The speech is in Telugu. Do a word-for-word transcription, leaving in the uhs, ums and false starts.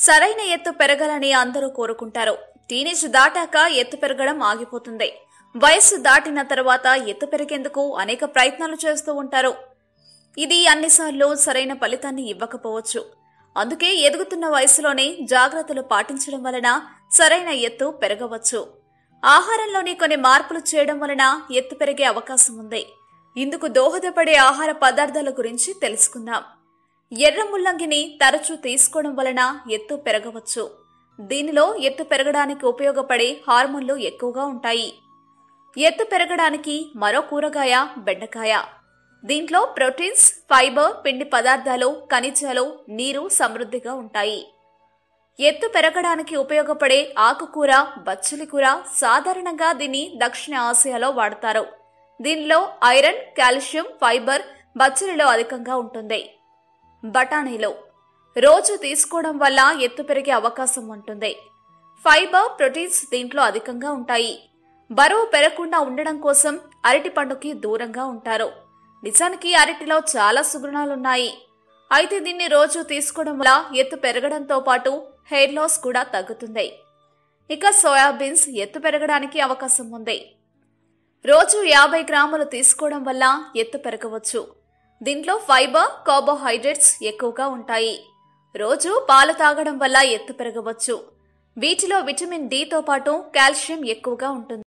సరైన ఎత్తు పెరగాలని అందరూ కోరుకుంటారు. టీనేజ్ దాటాక ఎత్తు పెరగడం ఆగిపోతుంది. వయస్సు దాటిన తర్వాత ఎత్తు పెరిగేందుకు అనేక ప్రయత్నాలు చేస్తూ ఉంటారు. ఇది అన్నిసార్లు సరైన ఫలితాన్ని ఇవ్వకపోవచ్చు. అందుకే ఎదుగుతున్న వయసులోనే జాగ్రత్తలు పాటించడం వలన సరైన ఎత్తు పెరగవచ్చు. ఆహారంలోని కొన్ని మార్పులు చేయడం వలన ఎత్తు పెరిగే అవకాశం ఉంది. ఇందుకు దోహదపడే ఆహార పదార్థాల గురించి తెలుసుకుందాం. ఎర్ర ముల్లంగిని తరచూ తీసుకోవడం వలన ఎత్తు పెరగవచ్చు. దీనిలో ఎత్తు పెరగడానికి ఉపయోగపడే హార్మోన్లు ఎక్కువగా ఉంటాయి. ఎత్తు పెరగడానికి మరో కూరగాయ బెండకాయ. దీంట్లో ప్రోటీన్స్, ఫైబర్, పిండి పదార్థాలు, ఖనిజాలు, నీరు సమృద్ధిగా ఉంటాయి. ఎత్తు పెరగడానికి ఉపయోగపడే ఆకుకూర బచ్చలి కూర. సాధారణంగా దీన్ని దక్షిణ ఆసియాలో వాడతారు. దీనిలో ఐరన్, కాల్షియం, ఫైబర్ బచ్చలిలో అధికంగా ఉంటుంది. బఠానీలు రోజు తీసుకోవడం వల్ల ఎత్తు పెరిగే అవకాశం ఉంటుంది. ఫైబర్, ప్రోటీన్స్ దీంట్లో అధికంగా ఉంటాయి. బరువు పెరగకుండా ఉండడం కోసం అరటి పండుకి దూరంగా ఉంటారు. నిజానికి అరటిలో చాలా సుగుణాలున్నాయి. అయితే దీన్ని రోజు తీసుకోవడం వల్ల ఎత్తు పెరగడంతో పాటు హెయిర్ లాస్ కూడా తగ్గుతుంది. ఇక సోయాబీన్స్ ఎత్తు పెరగడానికి అవకాశం ఉంది. రోజు యాభై గ్రాములు తీసుకోవడం వల్ల ఎత్తు పెరగవచ్చు. దీంట్లో ఫైబర్, కార్బోహైడ్రేట్స్ ఎక్కువగా ఉంటాయి. రోజు పాలు తాగడం వల్ల ఎత్తు పెరగవచ్చు. వీటిలో విటమిన్ డి తో పాటు కాల్షియం ఎక్కువగా ఉంటుంది.